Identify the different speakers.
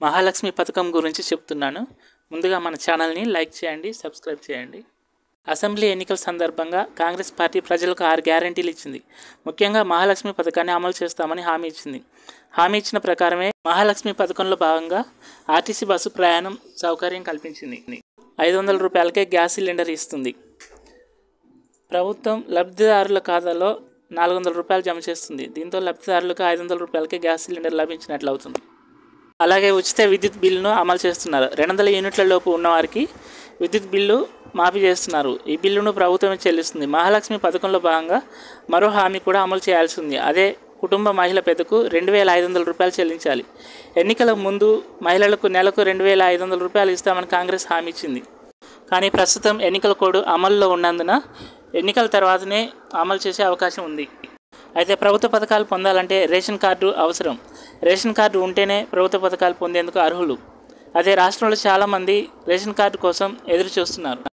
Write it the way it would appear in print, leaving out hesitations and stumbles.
Speaker 1: మహాలక్ష్మి పథకం గురించి చెప్తున్నాను. ముందుగా మన ఛానల్ని లైక్ చేయండి, సబ్స్క్రైబ్ చేయండి. అసెంబ్లీ ఎన్నికల సందర్భంగా కాంగ్రెస్ పార్టీ ప్రజలకు 6 గ్యారెంటీలు ఇచ్చింది. ముఖ్యంగా మహాలక్ష్మి పథకాన్ని అమలు చేస్తామని హామీ ఇచ్చింది. హామీ ఇచ్చిన ప్రకారమే మహాలక్ష్మి పథకంలో భాగంగా ఆర్టీసీ బస్సు ప్రయాణం సౌకర్యం కల్పించింది. 500 రూపాయలకే గ్యాస్ సిలిండర్ ఇస్తుంది. ప్రభుత్వం లబ్ధిదారుల ఖాతాలో 400 రూపాయలు జమ చేస్తుంది. దీంతో లబ్ధిదారులకు 500 రూపాయలకే గ్యాస్ సిలిండర్ లభించినట్లు అవుతుంది. అలాగే ఉచిత విద్యుత్ బిల్లును అమలు చేస్తున్నారు. 200 యూనిట్ల లోపు ఉన్నవారికి విద్యుత్ బిల్లు మాఫీ చేస్తున్నారు. ఈ బిల్లును ప్రభుత్వమే చెల్లిస్తుంది. మహాలక్ష్మి పథకంలో భాగంగా మరో హామీ కూడా అమలు చేయాల్సి ఉంది. అదే కుటుంబ మహిళ పెద్దకు 2500 రూపాయలు చెల్లించాలి. ఎన్నికల ముందు మహిళలకు నెలకు 2500 రూపాయలు ఇస్తామని కాంగ్రెస్ హామీ ఇచ్చింది. కానీ ప్రస్తుతం ఎన్నికల కోడ్ అమల్లో ఉన్నందున ఎన్నికల తర్వాతనే అమలు చేసే అవకాశం ఉంది. అయితే ప్రభుత్వ పథకాలు పొందాలంటే రేషన్ కార్డు అవసరం. రేషన్ కార్డు ఉంటేనే ప్రభుత్వ పథకాలు పొందేందుకు అర్హులు. అదే రాష్ట్రంలో చాలామంది రేషన్ కార్డు కోసం ఎదురు చూస్తున్నారు.